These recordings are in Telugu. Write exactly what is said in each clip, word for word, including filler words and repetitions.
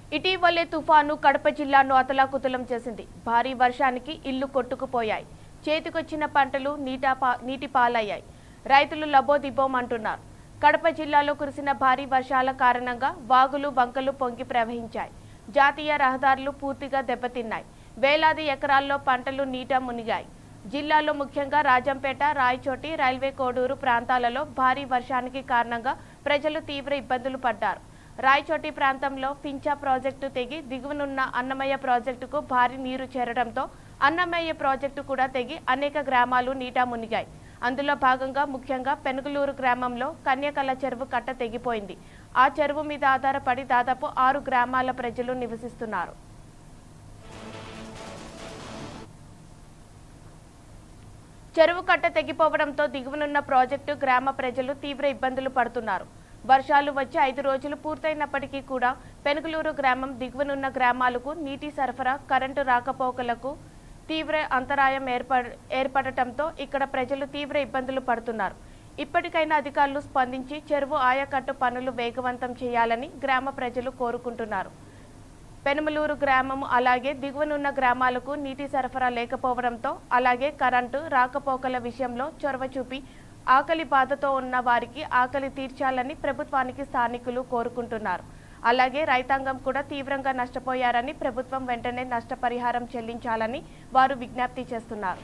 ఇటీవలే తుఫాను కడప జిల్లాను అతలాకుతలం చేసింది. భారీ వర్షానికి ఇల్లు కొట్టుకుపోయాయి. చేతికొచ్చిన పంటలు నీటి పాలయ్యాయి. రైతులు లబోదిబోమంటున్నారు. కడప జిల్లాలో కురిసిన భారీ వర్షాల కారణంగా వాగులు వంకలు పొంగి ప్రవహించాయి. జాతీయ రహదారులు పూర్తిగా దెబ్బతిన్నాయి. వేలాది ఎకరాల్లో పంటలు నీట మునిగాయి. జిల్లాలో ముఖ్యంగా రాజంపేట, రాయచోటి, రైల్వే కోడూరు ప్రాంతాలలో భారీ వర్షానికి కారణంగా ప్రజలు తీవ్ర ఇబ్బందులు పడ్డారు. రాయచోటి ప్రాంతంలో పించా ప్రాజెక్టు తెగి దిగువనున్న అన్నమయ్య ప్రాజెక్టుకు భారీ నీరు చేరడంతో అన్నమయ్య ప్రాజెక్టు కూడా తెగి అనేక గ్రామాలు నీట మునిగాయి. అందులో భాగంగా ముఖ్యంగా పెనుగులూరు గ్రామంలో కన్యకల చెరువు కట్ట తెగిపోయింది. ఆ చెరువు మీద ఆధారపడి దాదాపు ఆరు గ్రామాల ప్రజలు నివసిస్తున్నారు. చెరువు కట్ట తెగిపోవడంతో దిగువనున్న ప్రాజెక్టు గ్రామ ప్రజలు తీవ్ర ఇబ్బందులు పడుతున్నారు. వర్షాలు వచ్చి ఐదు రోజులు పూర్తయినప్పటికీ కూడా పెనుగులూరు గ్రామం దిగువనున్న గ్రామాలకు నీటి సరఫరా, కరెంటు రాకపోకలకు తీవ్ర అంతరాయం ఏర్పడ ఏర్పడటంతో ఇక్కడ ప్రజలు తీవ్ర ఇబ్బందులు పడుతున్నారు. ఇప్పటికైనా అధికారులు స్పందించి చెరువు ఆయకట్టు పనులు వేగవంతం చేయాలని గ్రామ ప్రజలు కోరుకుంటున్నారు. పెనుమలూరు గ్రామం అలాగే దిగువనున్న గ్రామాలకు నీటి సరఫరా లేకపోవడంతో అలాగే కరెంటు రాకపోకల విషయంలో చొరవ చూపి ఆకలి బాధతో ఉన్న వారికి ఆకలి తీర్చాలని ప్రభుత్వానికి స్థానికులు కోరుకుంటున్నారు. అలాగే రైతాంగం కూడా తీవ్రంగా నష్టపోయారని ప్రభుత్వం వెంటనే నష్టపరిహారం చెల్లించాలని వారు విజ్ఞప్తి చేస్తున్నారు.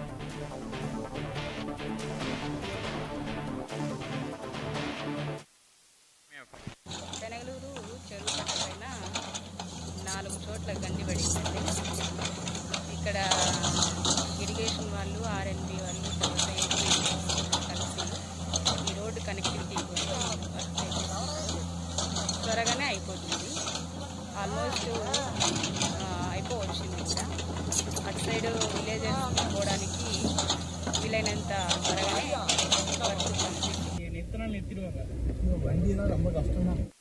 పెనగలూరు చెరువు కట్ట పైన నాలుగు చోట్ల గండి పడిందండి. ఇక్కడ ఇరిగేషన్ వాళ్ళు, ఆర్ఎన్బి వాళ్ళు కలిసి ఈ రోడ్డు కనెక్టివిటీ కోసం వర్క్ చేస్తున్నారు. త్వరగానే అయిపోతుంది. ఆల్మోస్ట్ అయిపోవచ్చింది. ఇక్కడ అటు సైడ్ విలేజెస్ పోవడానికి వీలైనంత త్వరగానే వర్క్ కంప్లీట్.